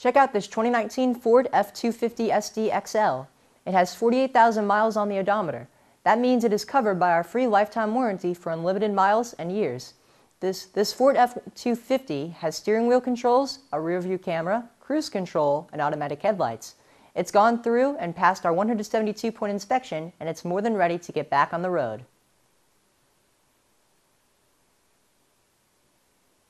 Check out this 2019 Ford F-250SD XL. It has 48,000 miles on the odometer. That means it is covered by our free lifetime warranty for unlimited miles and years. This Ford F-250 has steering wheel controls, a rear view camera, cruise control, and automatic headlights. It's gone through and passed our 172-point inspection, and it's more than ready to get back on the road.